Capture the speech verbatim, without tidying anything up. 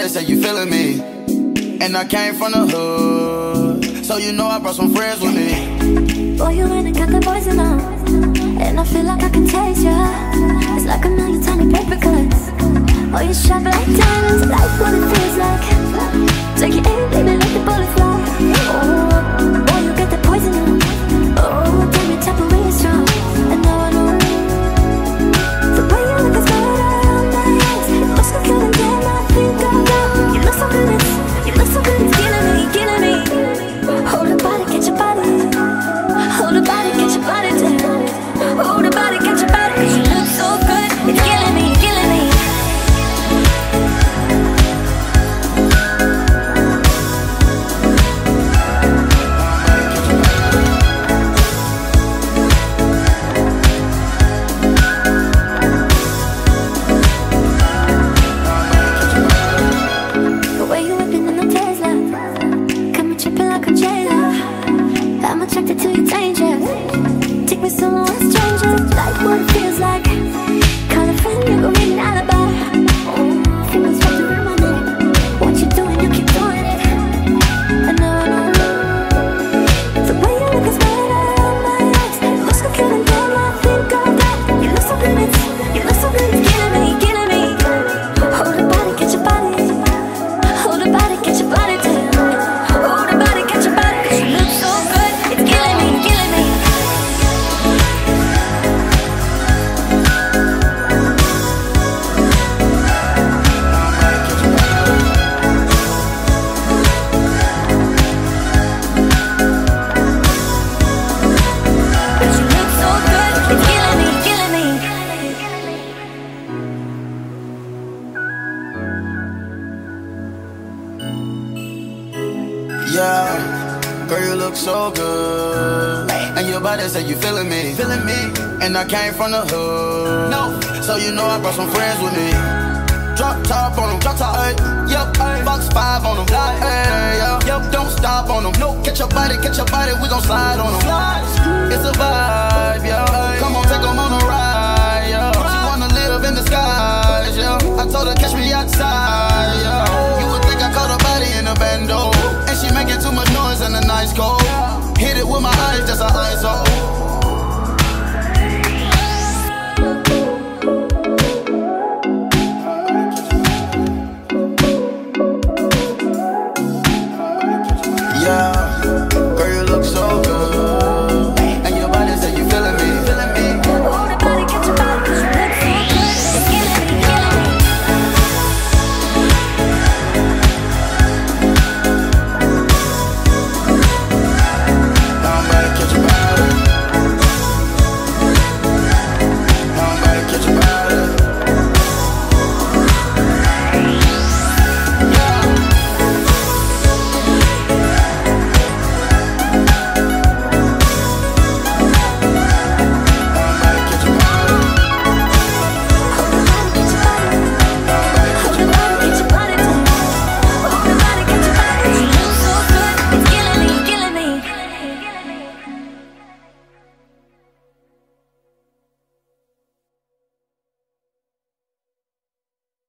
body say you feeling me. And I came from the hood, so you know I brought some friends with me. Boy, you went and got that poison on, and I feel like I can taste ya. It's like a million tiny paper cuts. Oh, you sharp like diamonds, like what it feels like. Take your aim, baby, let the bullet fly. Oh, boy, you got that poison on. Oh, tell me type of way you're strong. And now I know the way you look is better on my eyes. It looks so good and damn, I think I'm down. You look so good, it's, you look so good, it's killing me, killing me. Hold the body, get your body. Hold the body, get your body down. Hold the body, get your body, 'cause you look so good, it's killing me, killing me. The way you whipping in the Tesla, got me tripping like a jailer. I'm attracted to your danger. Take me somewhere stranger, like what it feels like. Call a friend, you go read an alibi. Oh, fingers wrapped around my neck. What you doing, you keep doing it. I know, I know. The way you look is better on my eyes. It looks so good and damn, I think I'm down. You look so good, it's, you look so good, it's killing me, killing me. Hold the body, get your body. Hold the body, get your body down. Hold the body, get your body, 'cause you look so good, it's killing me, killing me. Cause you look so good, it's killing me, killing me. Yeah, girl, you look so good. And your body say you feeling me, feeling me. And I came from the hood, no, so you know I brought some friends with me. Drop top on them, drop top, ay, yep, ay, box five on them, ay, yeah, yep, don't stop on them, no, catch your body, catch your body, we gon' slide on them. It's a vibe, yeah, come on, take them on a ride, yeah. She wanna live in the skies, yeah. I told her catch me outside, yeah. You would think I caught her body in a bando, and she making too much noise in the nice cold. Hit it with my eyes, just her eyes old.